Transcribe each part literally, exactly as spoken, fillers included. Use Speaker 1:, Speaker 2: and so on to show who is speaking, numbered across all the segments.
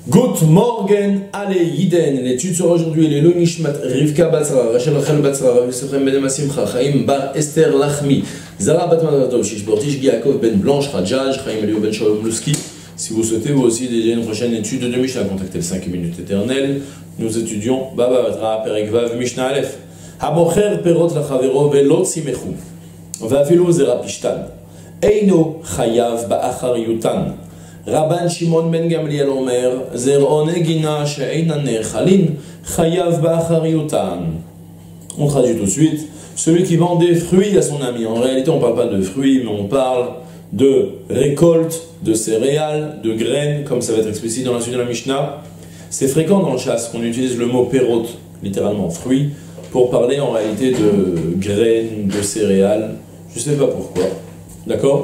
Speaker 1: Good morning, allez, Yiden. L'étude sera aujourd'hui les Lonishmat, Rivka Batzara, Rachel Rachel Batzara, Rav Yosef Ben Asimcha, Chaim Bar Esther Lachmi, Zara Batman Shish Bortish, Giakov Ben Blanche, Rajaj, Chaim Elio Ben Shalom Luski. Si vous souhaitez vous aussi dédier une prochaine étude de Mishnah, contactez le cinq minutes éternelles. Nous étudions Baba Batra, Perek Vav, Mishnah Aleph. Habocher Perot Lachavero Velot Simechu. Vafilo Zera Pishtan. Eino Chayav Ba'achar Yutan. Rabban Shimon ben Gamliel Omer, Zer'one Gina she'einan nechalin, Chayav ba'achar yutan. On traduit tout de suite. Celui qui vend des fruits à son ami. En réalité, on ne parle pas de fruits, mais on parle de récolte, de céréales, de graines, comme ça va être explicite dans la suite de la Mishnah. C'est fréquent dans le chasse qu'on utilise le mot perot, littéralement fruits, pour parler en réalité de graines, de céréales. Je ne sais pas pourquoi. D'accord ?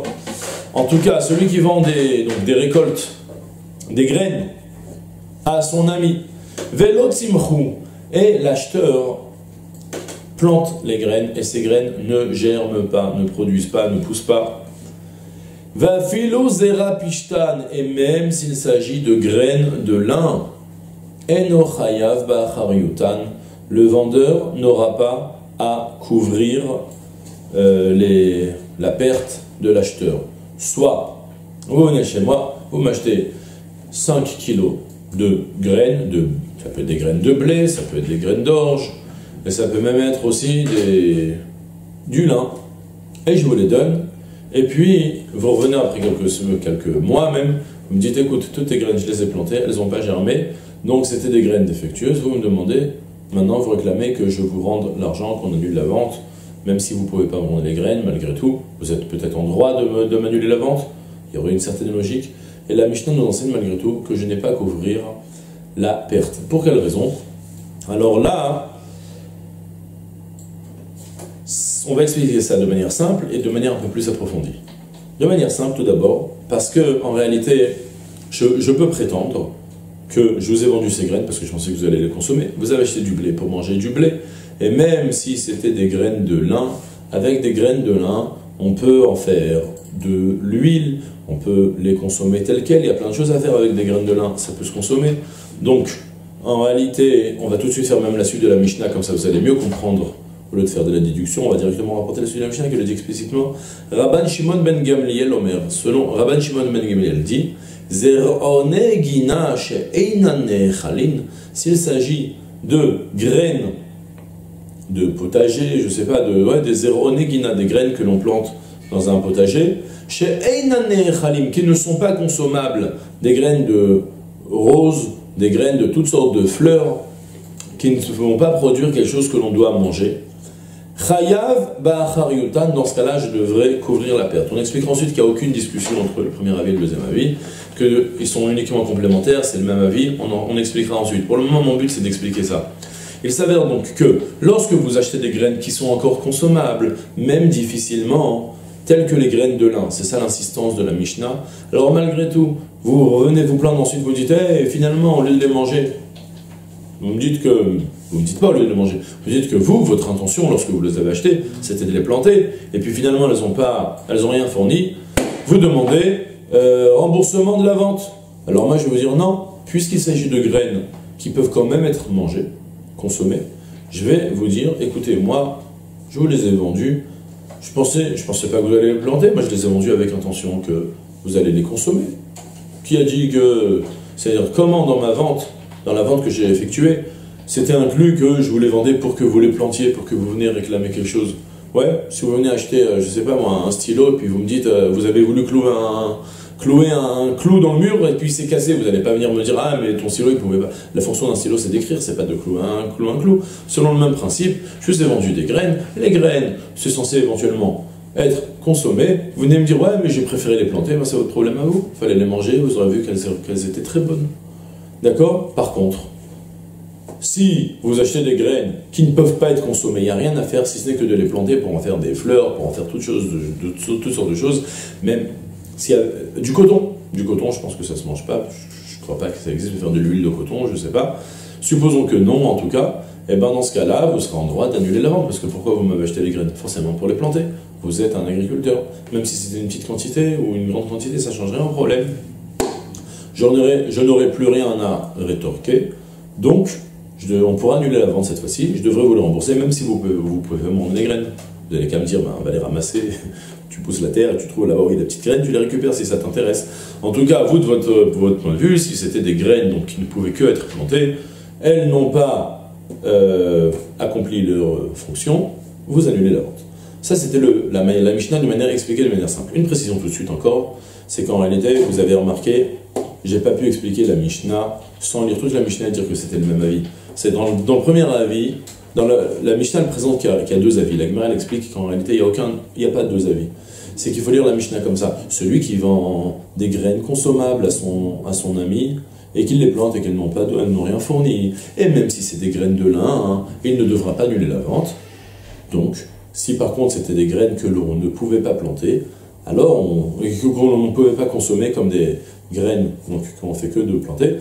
Speaker 1: En tout cas, celui qui vend des, donc des récoltes, des graines, à son ami, Velot Simchu, et l'acheteur plante les graines, et ces graines ne germent pas, ne produisent pas, ne poussent pas. Vafilo Zera Pishtan, et même s'il s'agit de graines de lin, Eno Chayav Ba'achar Yutan, le vendeur n'aura pas à couvrir euh, les, la perte de l'acheteur. Soit, vous venez chez moi, vous m'achetez cinq kilos de graines, de, ça peut être des graines de blé, ça peut être des graines d'orge, et ça peut même être aussi des, du lin, et je vous les donne, et puis vous revenez après quelques, quelques mois même, vous me dites, écoute, toutes tes graines, je les ai plantées, elles n'ont pas germé, donc c'était des graines défectueuses, vous me demandez, maintenant vous réclamez que je vous rende l'argent, qu'on annule la vente. Même si vous ne pouvez pas vendre les graines, malgré tout, vous êtes peut-être en droit de, de m'annuler la vente, il y aurait une certaine logique. Et la Mishnah nous enseigne malgré tout que je n'ai pas à couvrir la perte. Pour quelle raison? Alors là, on va expliquer ça de manière simple et de manière un peu plus approfondie. De manière simple tout d'abord, parce que en réalité, je, je peux prétendre que je vous ai vendu ces graines parce que je pensais que vous allez les consommer. Vous avez acheté du blé pour manger du blé. Et même si c'était des graines de lin, avec des graines de lin, on peut en faire de l'huile, on peut les consommer telles quelles, il y a plein de choses à faire avec des graines de lin, ça peut se consommer. Donc, en réalité, on va tout de suite faire même la suite de la Mishnah, comme ça vous allez mieux comprendre, au lieu de faire de la déduction, on va directement rapporter la suite de la Mishnah qui le dit explicitement. Rabban Shimon ben Gamliel Omer, selon Rabban Shimon ben Gamliel dit, Zer'one gina she'einan nechalin, s'il s'agit de graines de potager, je sais pas, de, ouais, des zéronegina, des graines que l'on plante dans un potager, chez Einane Chalim, qui ne sont pas consommables, des graines de roses, des graines de toutes sortes de fleurs, qui ne vont pas produire quelque chose que l'on doit manger. Chayav Ba'achar Yutan, dans ce cas-là, je devrais couvrir la perte. On expliquera ensuite qu'il n'y a aucune discussion entre le premier avis et le deuxième avis, qu'ils sont uniquement complémentaires, c'est le même avis, on, en, on expliquera ensuite. Pour le moment, mon but, c'est d'expliquer ça. Il s'avère donc que lorsque vous achetez des graines qui sont encore consommables, même difficilement, telles que les graines de lin, c'est ça l'insistance de la Mishnah, alors malgré tout, vous revenez vous plaindre ensuite, vous dites, hey, finalement, au lieu de les manger, vous me dites que, vous me dites pas au lieu de les manger, vous dites que vous, votre intention, lorsque vous les avez achetées, c'était de les planter, et puis finalement, elles n'ont pas, elles ont rien fourni, vous demandez euh, remboursement de la vente. Alors moi, je vais vous dire non, puisqu'il s'agit de graines qui peuvent quand même être mangées, consommer, je vais vous dire, écoutez, moi, je vous les ai vendus, je pensais, je pensais pas que vous allez les planter, moi je les ai vendus avec l'intention que vous allez les consommer. Qui a dit que, c'est-à-dire comment dans ma vente, dans la vente que j'ai effectuée, c'était inclus que je vous les vendais pour que vous les plantiez, pour que vous veniez réclamer quelque chose. Ouais, si vous venez acheter, je sais pas moi, un stylo, et puis vous me dites, vous avez voulu clouer un... clouer un clou dans le mur et puis c'est cassé, vous n'allez pas venir me dire ah mais ton stylo il pouvait pas. La fonction d'un stylo c'est d'écrire, c'est pas de clouer un clou un clou. Selon le même principe, je vous ai vendu des graines, les graines c'est censé éventuellement être consommé, vous venez me dire ouais mais j'ai préféré les planter, ben, c'est votre problème à vous, il fallait les manger, vous aurez vu qu'elles qu'elles étaient très bonnes. D'accord? Par contre, si vous achetez des graines qui ne peuvent pas être consommées, il n'y a rien à faire si ce n'est que de les planter pour en faire des fleurs, pour en faire toutes, choses, de, de, de, toutes sortes de choses, même s'il y a du coton, du coton, je pense que ça se mange pas, je ne crois pas que ça existe de faire de l'huile de coton, je sais pas. Supposons que non, en tout cas, et ben dans ce cas-là, vous serez en droit d'annuler la vente, parce que pourquoi vous m'avez acheté les graines? Forcément pour les planter. Vous êtes un agriculteur, même si c'était une petite quantité ou une grande quantité, ça changerait un problème. je n'aurai plus rien à rétorquer, donc je, on pourra annuler la vente cette fois-ci, je devrais vous le rembourser, même si vous pouvez, vous pouvez m'emmener les graines. Vous allez qu'à me dire, ben, on va les ramasser, tu pousses la terre, tu trouves là-bas, oui, des petites graines, tu les récupères si ça t'intéresse. En tout cas, vous, de votre, votre point de vue, si c'était des graines donc, qui ne pouvaient que être plantées, elles n'ont pas euh, accompli leur fonction, vous annulez la vente. Ça, c'était la, la Mishnah de manière expliquée de manière simple. Une précision tout de suite encore, c'est qu'en réalité, vous avez remarqué, j'ai pas pu expliquer la Mishnah sans lire toute la Mishnah et dire que c'était le même avis. C'est dans, dans le premier avis, dans la, la Mishnah elle présente qu'il y, qu y a deux avis. La Gemara elle explique qu'en réalité, il n'y a, aucun, il y a pas de deux avis. C'est qu'il faut lire la Mishnah comme ça. Celui qui vend des graines consommables à son, à son ami, et qu'il les plante et qu'elles n'ont pas, elles n'ont rien fourni, et même si c'est des graines de lin, hein, il ne devra pas annuler la vente. Donc, si par contre c'était des graines que l'on ne pouvait pas planter, alors on, qu'on ne pouvait pas consommer comme des graines qu'on ne fait que de planter,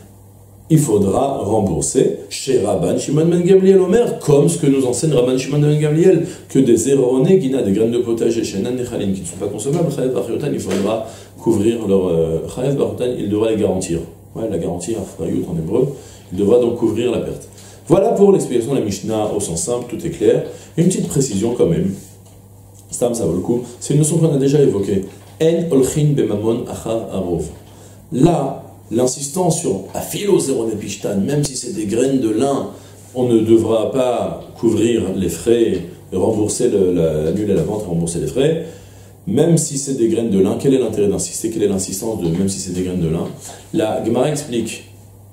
Speaker 1: il faudra rembourser chez Rabban Shimon ben Gamliel Omer, comme ce que nous enseigne Rabban Shimon ben Gamliel, que des erronés, qui n'a des graines de potager chez Nan Nechalim qui ne sont pas consommables, Chayev Barchotan, il faudra couvrir leur Chayev Barchotan, il devra les garantir. Ouais, la garantie, Afrayut en hébreu, il devra donc couvrir la perte. Voilà pour l'explication de la Mishnah au sens simple, tout est clair. Une petite précision quand même, Stam, ça vaut le coup, c'est une notion qu'on a déjà évoquée. En olchin bemamon achar arov. Là, l'insistance sur afilo zéro nepishtan, même si c'est des graines de lin, on ne devra pas couvrir les frais, et rembourser, le, la, annuler la vente et rembourser les frais. Même si c'est des graines de lin, quel est l'intérêt d'insister? Quelle est l'insistance de même si c'est des graines de lin? La Gemara explique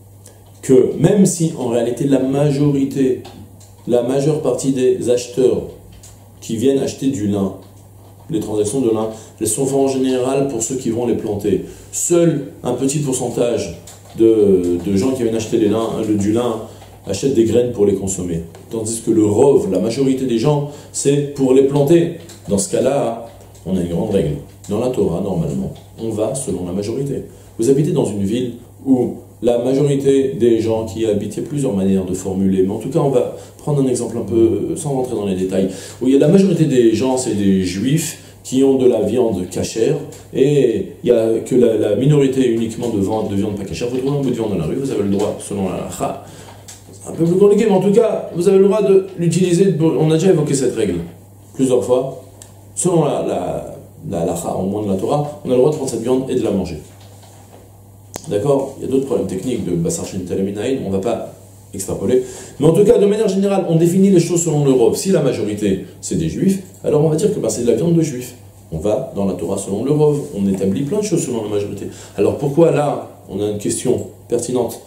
Speaker 1: que même si en réalité la majorité, la majeure partie des acheteurs qui viennent acheter du lin, les transactions de lin, elles sont faites en général pour ceux qui vont les planter. Seul un petit pourcentage de, de gens qui viennent acheter les lin, le, du lin achètent des graines pour les consommer. Tandis que le rov, la majorité des gens, c'est pour les planter. Dans ce cas-là, on a une grande règle. Dans la Torah, normalement, on va selon la majorité. Vous habitez dans une ville où la majorité des gens qui y habitent, il y a plusieurs manières de formuler, mais en tout cas, on va prendre un exemple un peu, sans rentrer dans les détails, où il y a la majorité des gens, c'est des juifs qui ont de la viande cachère, et il n'y a que la, la minorité uniquement de, vente, de viande pas cachère. Vous trouvez un bout de viande dans la rue, vous avez le droit, selon la halakha, c'est un peu plus compliqué, mais en tout cas, vous avez le droit de l'utiliser. On a déjà évoqué cette règle plusieurs fois. Selon la, la, la halakha, au moins de la Torah, on a le droit de prendre cette viande et de la manger. D'accord? Il y a d'autres problèmes techniques de Bassar Shin Teleminaïn, on ne va pas extrapoler. Mais en tout cas, de manière générale, on définit les choses selon l'Europe. Si la majorité, c'est des juifs, alors on va dire que ben, c'est de la viande de juifs. On va dans la Torah selon l'Europe, on établit plein de choses selon la majorité. Alors pourquoi là, on a une question pertinente?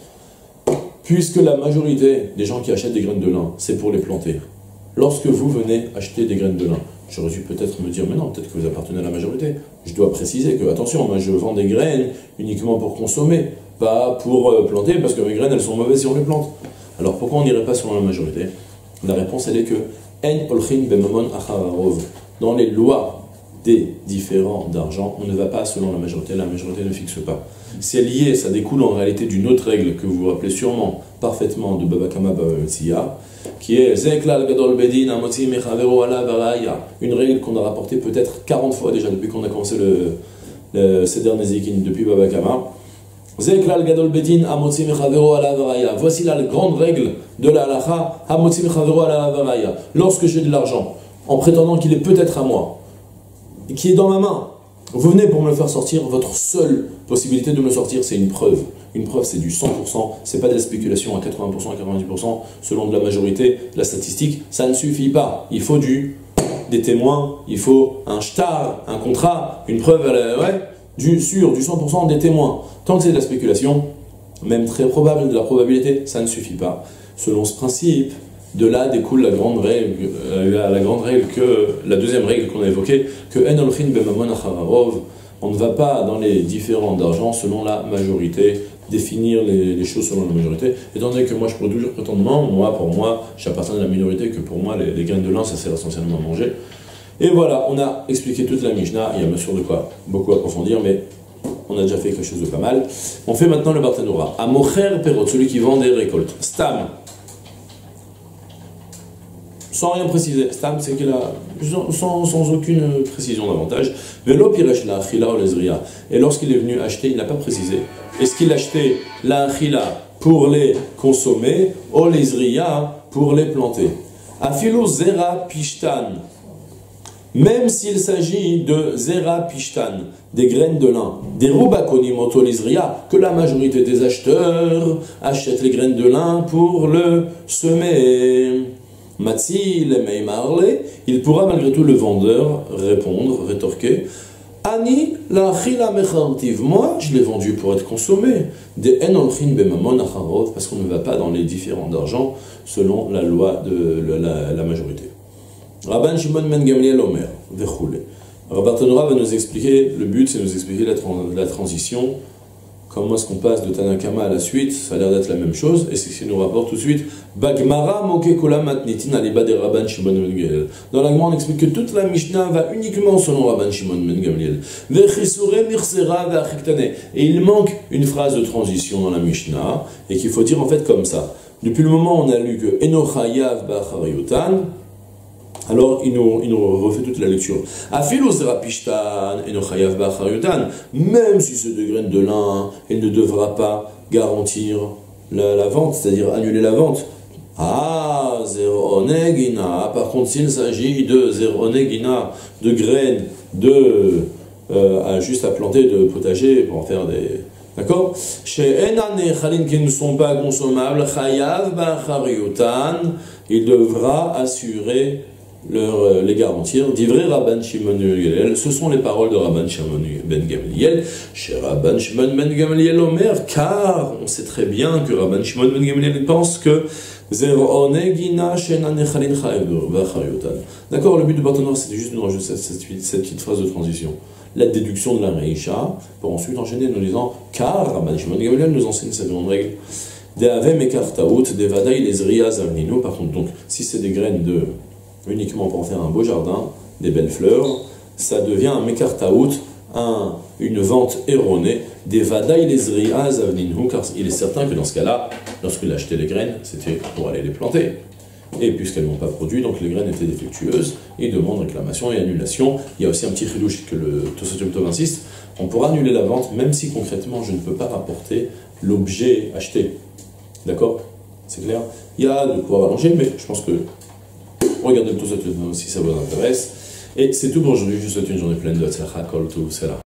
Speaker 1: Puisque la majorité des gens qui achètent des graines de lin, c'est pour les planter. Lorsque vous venez acheter des graines de lin, j'aurais dû peut-être me dire, mais non, peut-être que vous appartenez à la majorité. Je dois préciser que, attention, moi je vends des graines uniquement pour consommer, pas pour euh, planter, parce que mes graines, elles sont mauvaises si on les plante. Alors pourquoi on n'irait pas selon la majorité? La réponse, elle est que, En olchin bemamon achararov. Dans les lois des différents d'argent, on ne va pas selon la majorité, la majorité ne fixe pas. C'est lié, ça découle en réalité d'une autre règle que vous vous rappelez sûrement parfaitement de Baba Kama Baba Metzia, qui est Zeklal Gadol Bedin Amotzi Mechavero Ala Baraya, une règle qu'on a rapportée peut-être quarante fois déjà depuis qu'on a commencé le, le Seder Nezikin, depuis Baba Kama. Zeklal Gadol Bedin Amotzi Mechavero Ala Baraya. Voici la grande règle de la halacha, Amotzi Mechavero Ala Baraya. Lorsque j'ai de l'argent, en prétendant qu'il est peut-être à moi, et qui est dans ma main, vous venez pour me le faire sortir, votre seule possibilité de me le sortir, c'est une preuve. Une preuve, c'est du cent pour cent, c'est pas de la spéculation à quatre-vingts pour cent, à quatre-vingt-dix pour cent, selon de la majorité, la statistique, ça ne suffit pas. Il faut du, des témoins, il faut un shtar, un contrat, une preuve, ouais, du sûr, du cent pour cent des témoins. Tant que c'est de la spéculation, même très probable, de la probabilité, ça ne suffit pas. Selon ce principe, de là découle la grande règle, euh, la grande règle que, la deuxième règle qu'on a évoquée, que En olchin bemamon achararov, on ne va pas dans les différents d'argent selon la majorité, définir les, les choses selon la majorité, étant donné que moi je pourrais toujours prétendre non, moi pour moi, j'appartiens à la minorité, que pour moi les, les graines de lin ça sert essentiellement à manger. Et voilà, on a expliqué toute la Mishnah, il y a bien sûr de quoi beaucoup approfondir, mais on a déjà fait quelque chose de pas mal. On fait maintenant le Barthénora. À Mocher Perot, celui qui vend des récoltes. Stam. Sans rien préciser. Stam, c'est qu'il a, sans, sans aucune précision davantage. Velo Piresh la Achila ou Lezria. Et lorsqu'il est venu acheter, il n'a pas précisé est-ce qu'il achetait la achila pour les consommer, ou les zriya pour les planter. Afilo zera pishtan, même s'il s'agit de zera pishtan, des graines de lin, des rubakonim otolizria, que la majorité des acheteurs achètent les graines de lin pour le semer. Matzi le meimarle, il pourra malgré tout le vendeur répondre, rétorquer, Ani la achila mechartiv, moi je l'ai vendu pour être consommé, des enolchin bemamon acharov, parce qu'on ne va pas dans les différents d'argent selon la loi de la, la, la majorité. Rabban Shimon ben Gamliel Omer, Vechoule. Rabban Tanora va nous expliquer, le but c'est de nous expliquer la, la transition, comment est-ce qu'on passe de Tanakama à la suite, ça a l'air d'être la même chose, et c'est ce qui nous rapporte tout de suite, Bagmara moke kola matnitin aliba de Rabban Shimon ben Gamliel. Dans la Gemara on explique que toute la Mishnah va uniquement selon Rabban Shimon ben Gamliel. Vechisure mirsera veachiktane. Et il manque une phrase de transition dans la Mishnah, et qu'il faut dire en fait comme ça. Depuis le moment où on a lu que Enochayav ba'achariotan, alors il nous, il nous refait toute la lecture. Afilo zerapishtan enochayav ba'achariotan, même si c'est des graines de lin, il ne devra pas garantir la, la vente, c'est-à-dire annuler la vente. Ah, zeronegina. Par contre, s'il s'agit de zeronegina, de graines, de euh, à, juste à planter de potager pour en faire des. D'accord? Chez Enane Khalin qui ne sont pas consommables, Chayav Ba'achariotan, il devra assurer leur, les garantir. Divrei Rabban Shimon ben Gamliel, ce sont les paroles de Rabban Shimon ben Gamliel. Chez Rabban Shimon ben Gamliel Omer, car on sait très bien que Rabban Shimon ben Gamliel pense que Zeronegina Shenane Khalin Chayav Ba'achariotan. D'accord, le but de Bartonor c'était juste de rajouter cette, cette, cette petite phrase de transition. La déduction de la Reisha, pour ensuite enchaîner en nous disant, car Rabban Shimon ben Gamliel nous enseigne cette grande règle. Des avem ekartaout, des vadaï les zriyaz avnino. Par contre, donc, si c'est des graines de uniquement pour en faire un beau jardin, des belles fleurs, ça devient un mekartaout, un, une vente erronée, des vadaï les zriyaz avnino, car il est certain que dans ce cas-là, lorsqu'il achetait les graines, c'était pour aller les planter. Et puisqu'elles n'ont pas produit, donc les graines étaient défectueuses, il demande réclamation et annulation. Il y a aussi un petit chidouche que le Tosot Tov insiste, on pourra annuler la vente même si concrètement je ne peux pas rapporter l'objet acheté. D'accord? C'est clair? Il y a de quoi rallonger, mais je pense que regardez le Tosot Tov si ça vous intéresse. Et c'est tout pour aujourd'hui, je vous souhaite une journée pleine de tzlacha kol tov, c'est là.